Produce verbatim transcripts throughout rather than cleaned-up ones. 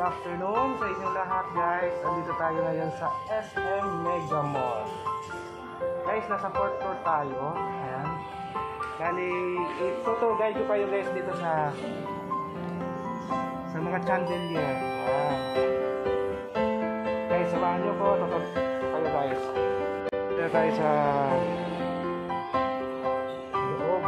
afternoon sa inyong lahat guys. Andito tayo ngayon sa S M Mega Mall. Guys, nasa fourth floor tayo. Ayan. Bali, ito guide ko kayo guys dito sa sa mga chandelier. Ayan. Guys, samahan nyo ko. Tutog kayo guys. Dito tayo sa loob.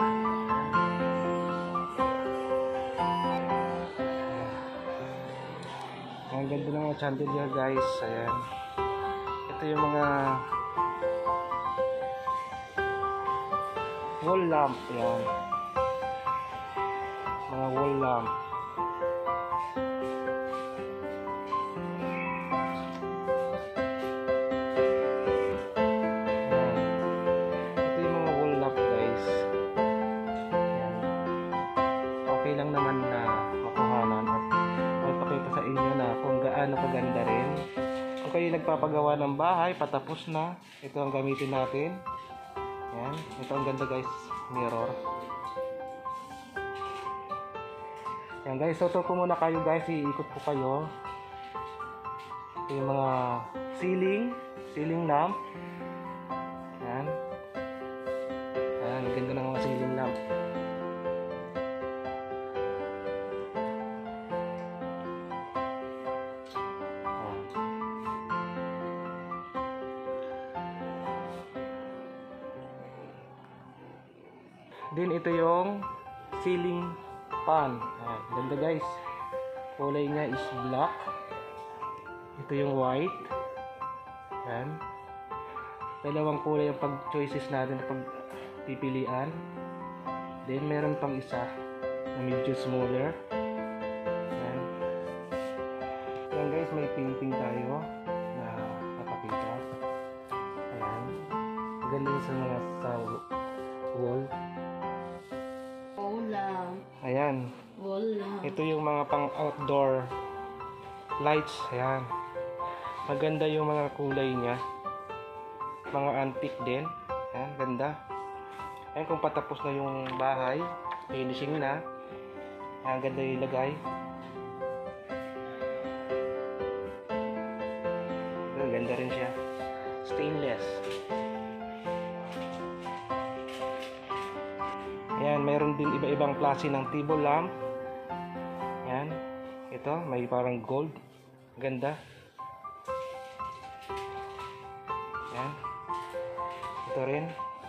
Ang ganda ng mga chandelier guys. Ayan. Ito yung mga wall lamp. Ayan. Mga wall lamp. Lang naman na makuhanan at magpakita sa inyo na kung gaano kaganda rin. Kung kayo nagpapagawa ng bahay, patapos na, ito ang gamitin natin. Yan, ito ang ganda guys, mirror. Yan guys, tutok ko muna kayo guys, iikot ko kayo. Ito yung mga ceiling, ceiling lamp. Yan. Yan, ganda ng mga ceiling lamp. Din ito yung ceiling fan. Ayan, ganda guys. Kulay niya is black. Ito yung white. Ayan. Dalawang kulay ang pag-choices natin, pag-pipilian. Then meron pang isa na medyo smaller. Ayan. Ayan guys, may painting tayo na papakita. Ayan. Ganda sa mga sa wall. Ayan. Ito yung mga pang outdoor lights. Ayan. Maganda yung mga kulay niya. Mga antique din. Ayan, ganda. Ayan, kung patapos na yung bahay, finishing na. Ayan, ganda yung ilagay. Ayan, ganda rin siya. Stainless. Ayan, mayroon din iba-ibang klase ng table lamp. Ayan, ito, may parang gold. Ganda. Ayan. Ito rin.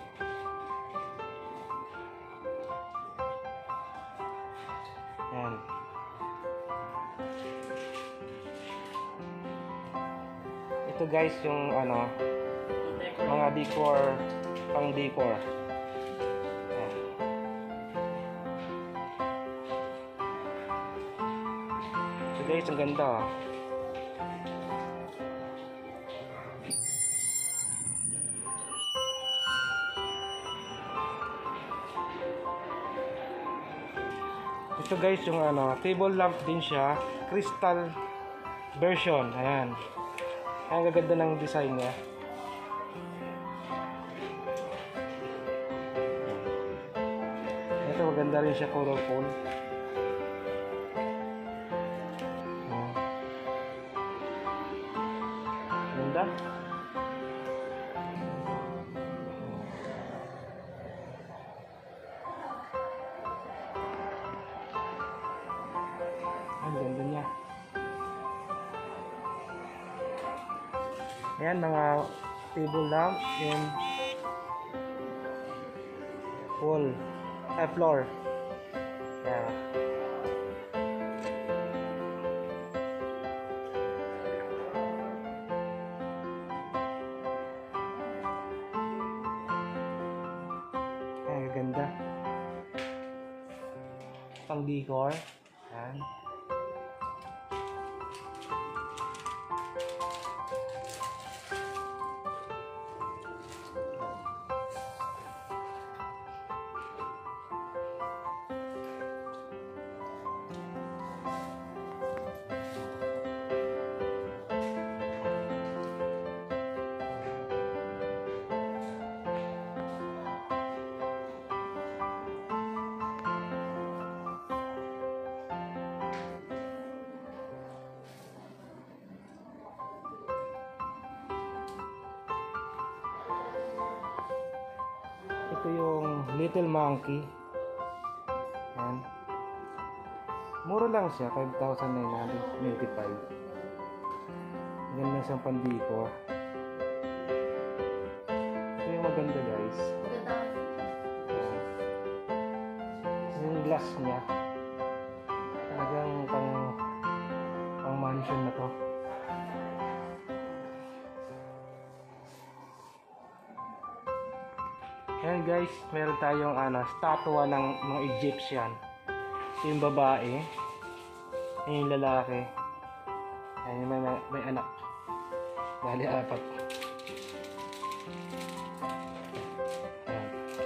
Ayan. Ito guys, yung ano, mga decor, pang decor. Guys, ang ganda. Ito guys, yung ano, table lamp din siya, crystal version. Ayan. Ang gaganda ng design niya. Ito, maganda rin siya, colorful. Ganda. Ang ganda niya. Ayan, mga table lamp and wall, uh, floor. Yeah. Ganda. Pang decor. Ayan. Ito yung Little Monkey. Yan. Mura lang siya, five thousand nine hundred ninety-five. Ganda siyang pandiko. Ito yung maganda guys. Yan. Yung glass niya. Talagang pang pang mansion na to. Ayan guys, meron tayong ano, statua ng mga Egyptian. Ito yung babae. Ito yung lalaki. Ayan, may, may, may anak. Bali apat. Ayan.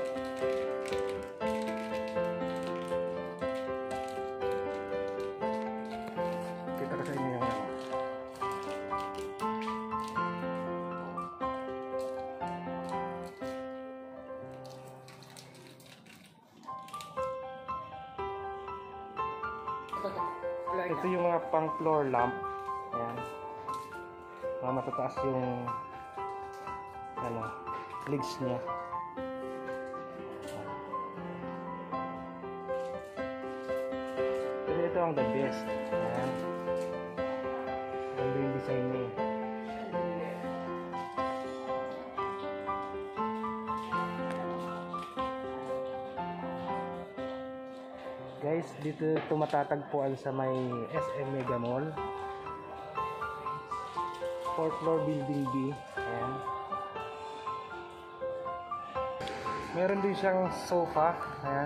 Kita ko sa inyo yung ano. Ito yung mga pang floor lamp. Ayan. Mga matataas yung ano, legs niya. Pero ito ang the best. Ayan. Ganda yung design niya. Guys, dito tumatatagpuan sa may S M Mega Mall. fourth floor building B. Ayan. Meron din siyang sofa. Ayan.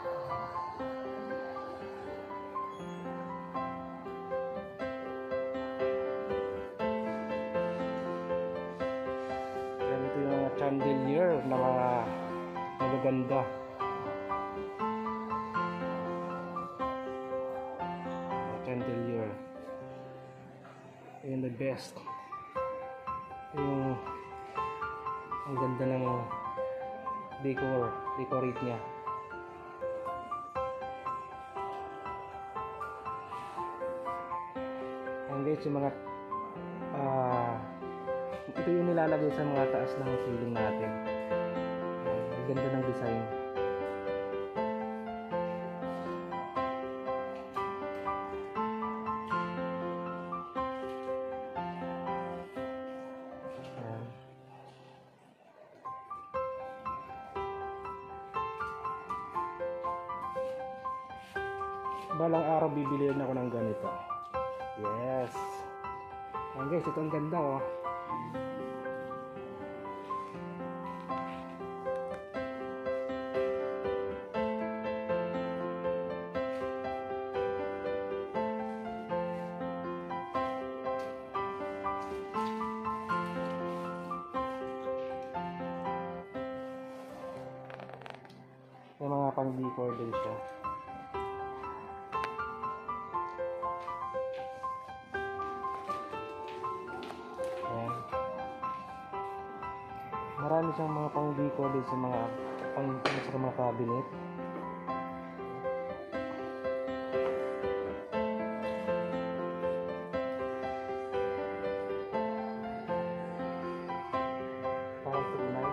Ayan, ito yung mga chandelier na mga magaganda. Chandelier. Ayan, the best. Yung ang ganda ng decor, decorate niya. Ayan guys, yung mga uh, ito yung nilalagay sa mga taas ng ceiling natin. Ayan, ang ganda ng design. Balang araw bibili ako ng ganito. Yes. Ayan guys, ito ang ganda oh. May mga pang-decor din siya. Marami siyang mga pang-decor din sa mga pang sa mga cabinet. Parang tunay.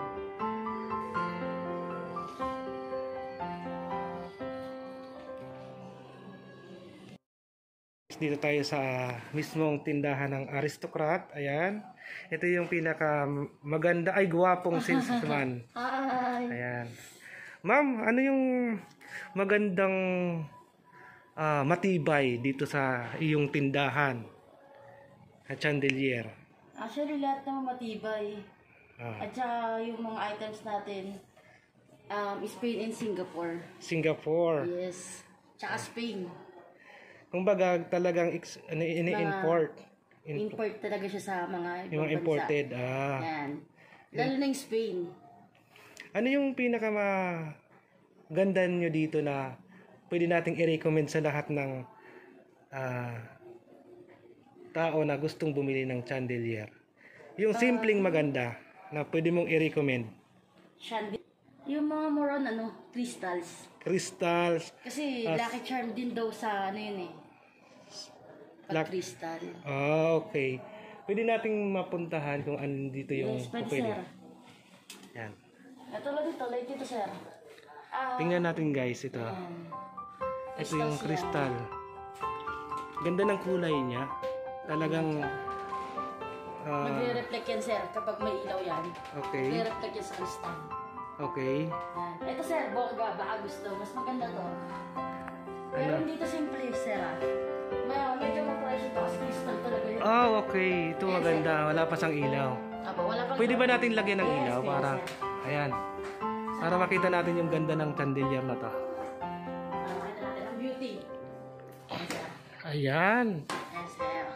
Dito tayo sa mismong tindahan ng Aristocrat. Ayan. Ito yung pinaka maganda ay gwapong salesman. Ayan. Ma'am, ano yung magandang uh, matibay dito sa iyong tindahan? At chandelier. Actually, lahat naman matibay. Ah. At saka yung mga items natin, um, Spain and Singapore. Singapore. Yes. Tsaka Spain. Kung baga talagang ini-import. In import talaga siya sa mga yung mga imported. Ah. Yan. Lalo na yung Spain. Ano yung pinaka maganda nyo dito na pwede nating i-recommend sa lahat ng uh, tao na gustong bumili ng chandelier? Yung simpleng maganda na pwede mong i-recommend. Chandelier. Yung mga more on ano, crystals. Crystals. Kasi uh, lucky charm din daw sa ano yun eh. Crystal. Ah, okay. Pwede nating mapuntahan kung ano dito yung yes, pwede, pwede. Sir. Yan. Ito lang dito, light dito, sir. Ah, Tingnan natin guys, ito. ayan. Ito yung Crystals crystal. Ganda ng kulay niya. Talagang ah, Magre-reflect yan, sir, kapag may ilaw yan. okay. Magre-reflect yan sa crystal. Okay. Yan. Ito, sir, bongga, baka gusto. Mas maganda to. Pero Ano? hindi to simple, sir, ah. May, medyo ma-price ito kasi crystal talaga yun. Oh, okay. Ito maganda. Wala pa sang ilaw. Aba, wala pang Pwede ba natin lagyan ng Yes, ilaw yes, para sir. ayan. Para makita natin yung ganda ng chandelier na to. Ah, makita natin ang beauty. Yes, sir. Ayan. Yes, sir.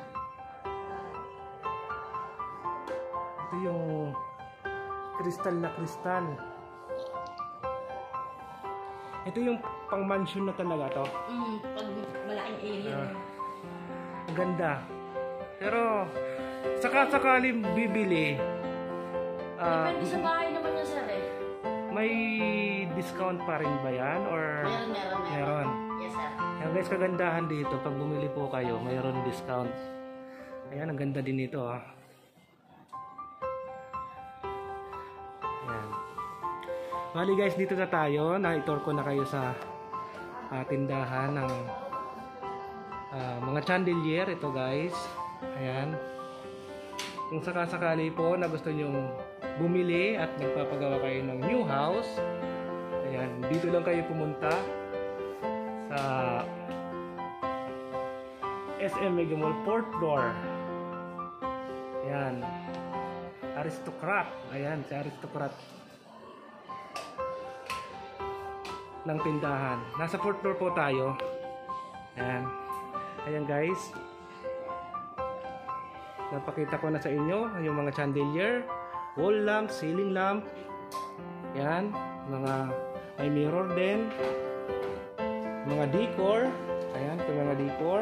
Ito yung kristal na kristal. Ito yung pang mansion na talaga to. Mm, pag malaking area. Ah. Ang ganda. Pero saka-sakaling bibili, ah, Depende sa bahay naman niya, sir, eh. may discount pa rin ba yan? Or Meron, meron, meron. meron? Yes, sir. Yan guys, kagandahan dito, pag bumili po kayo, mayroon discount. Ayan, ang ganda din ito ah. Ayan. Bali guys, dito na tayo. Na-tour ko na kayo sa ah, tindahan ng ah, mga chandelier. Ito guys. Ayan. Kung sakasakali po na gusto nyong bumili at magpapagawa kayo ng new house, ayan, dito lang kayo pumunta sa S M Mega Mall fourth floor. Ayan. Aristocrat. Ayan, si Aristocrat ng tindahan. Nasa fourth floor po tayo. Ayan. Ayan guys. Napakita ko na sa inyo yung mga chandelier, wall lamp, ceiling lamp. Ayan. Mga may mirror din. Mga decor. Ayan, ito mga decor.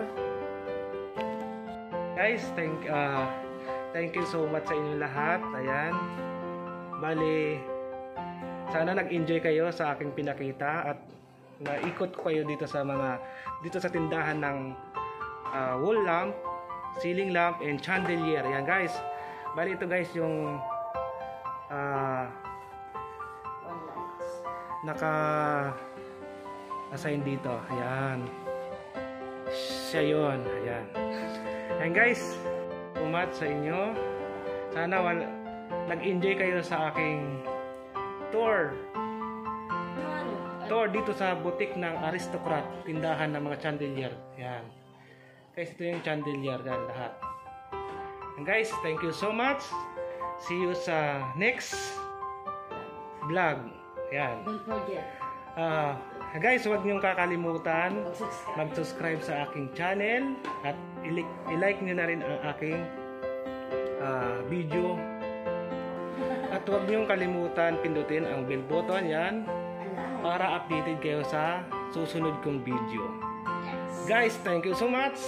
Guys, thank uh, thank you so much sa inyo lahat. Ayan. Bali, sana nag-enjoy kayo sa aking pinakita at naikot ko kayo dito sa mga dito sa tindahan ng uh, wall lamp, ceiling lamp, and chandelier. Ayan guys. Bali ito guys yung uh, One lights. naka assign dito. Ayan. Siya yun. Ayan. Ayan guys. Umat sa inyo. Sana wal nag-enjoy kayo sa aking tour. Ano? Tour dito sa boutique ng Aristocrat. Tindahan ng mga chandelier. Ayan. Guys, ito yung chandelier yan lahat. And guys, thank you so much. See you sa next vlog. Ayan. Don't forget. Ah, guys, huwag niyong kakalimutan Mag-subscribe. mag-subscribe sa aking channel at i-like, i-like niyo na rin ang aking ah, video. At huwag niyong kalimutan pindutin ang bell button yan para updated kayo sa susunod kong video. Guys, thank you so much.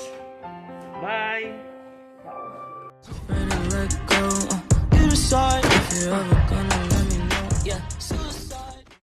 Bye. Ready to let go. Uh, you decide if you ever